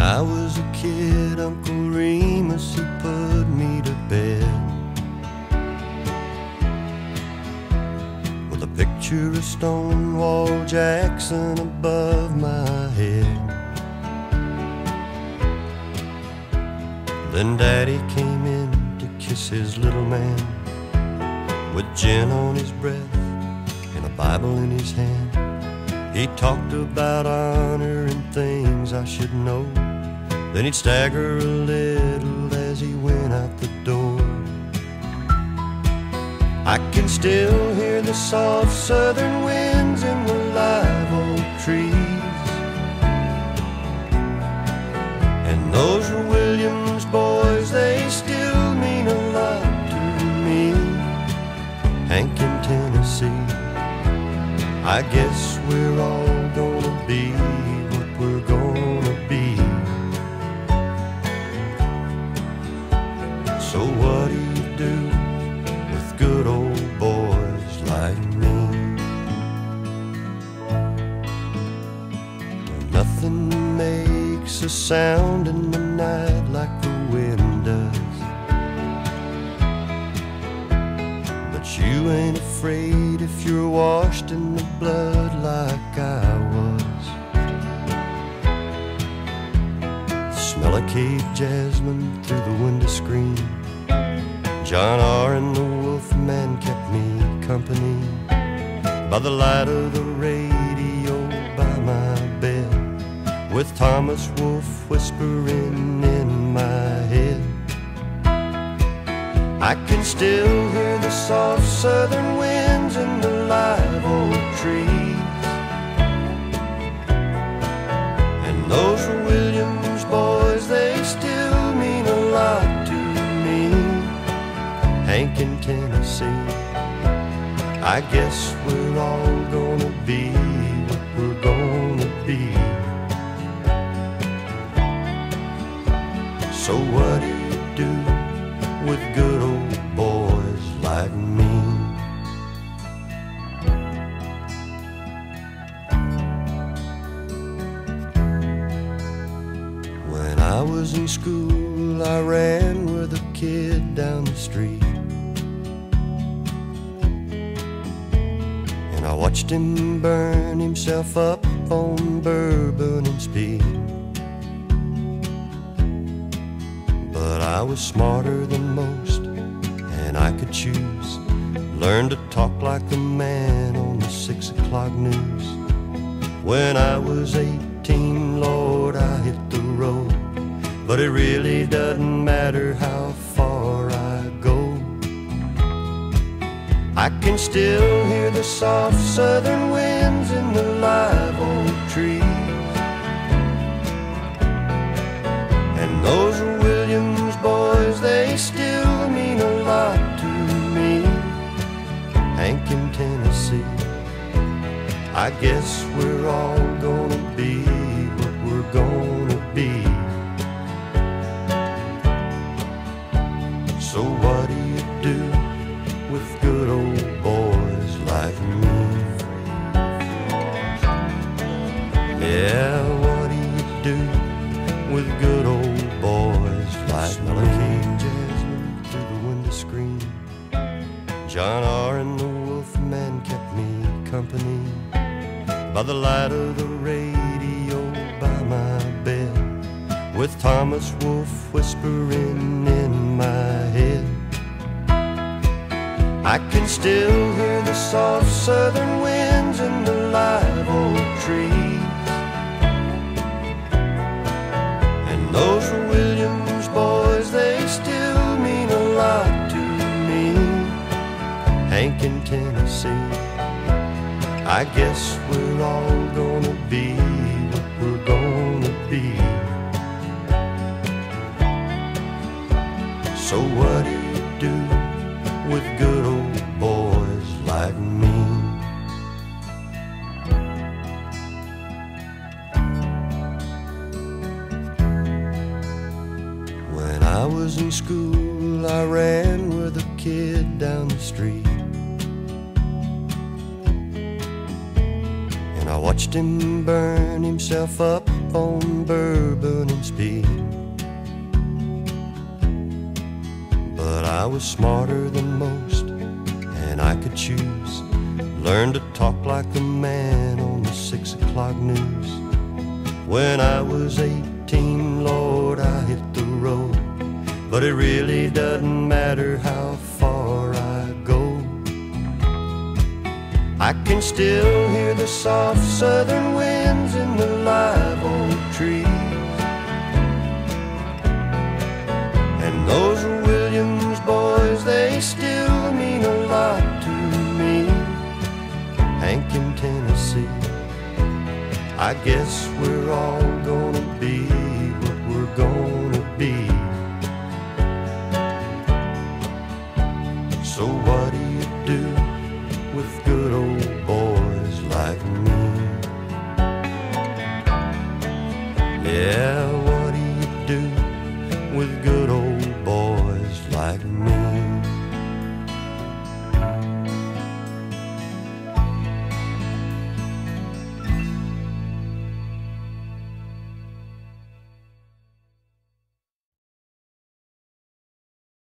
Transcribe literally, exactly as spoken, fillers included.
I was a kid, Uncle Remus, he put me to bed with a picture of Stonewall Jackson above my head. Then Daddy came in to kiss his little man with gin on his breath and a Bible in his hand. He talked about honor and things I should know. Then he'd stagger a little as he went out the door. I can still hear the soft southern winds in the live oak trees, and those were Williams boys, they still mean a lot to me. Hank in Tennessee, I guess we're all gonna be what we're gonna be. So what do you do with good old boys like me? When nothing makes a sound in the night like the wind does, but you ain't afraid if you're washed in the blood like I was. The smell of cave jasmine through the window screen, John R. and the Wolfman kept me company by the light of the radio by my bed, with Thomas Wolfe whispering in my head. I can still hear the soft southern winds in the live oak trees, and those were Williams boys, they still mean a lot to me. Hank in Tennessee, I guess we're all gonna be what we're gonna be. So what do you do with good old boys like me? When I was in school, I ran with a kid down the street, and I watched him burn himself up on bourbon and speed. But I was smarter than most, and I could choose. Learn to talk like the man on the six o'clock news. When I was eighteen, Lord, I hit the road, but it really doesn't matter how far I go. I can still hear the soft southern winds in the live oak trees, and those are Williams boys, they still mean a lot to me. Hank in Tennessee, I guess we're all gonna be what we're gonna be. So what do you do with good old boys like me? Yeah, what do you do with good old boys like me? Smelling jasmine through the window screen, John R. and the Wolfman kept me company by the light of the radio by my bed, with Thomas Wolfe whispering in my head. I can still hear the soft southern winds in the live oak trees, and those were Williams boys, they still mean a lot to me. Hank in Tennessee, I guess we're all gonna be what we're gonna be. So what do you do with good old boys like me? When I was in school, I ran with a kid down the street, and I watched him burn himself up on bourbon and speed. But I was smarter than most, and I could choose. Learned to talk like a man on the six o'clock news. When I was eighteen, Lord, I hit the road. But it really doesn't matter how far I go. I can still hear the soft southern winds in the live oak trees. And those Williams boys, they still mean a lot to me. Hank in Tennessee, I guess we're all gonna be what we're gonna be. So what do you do with good old boys like me? Yeah, what do you do with good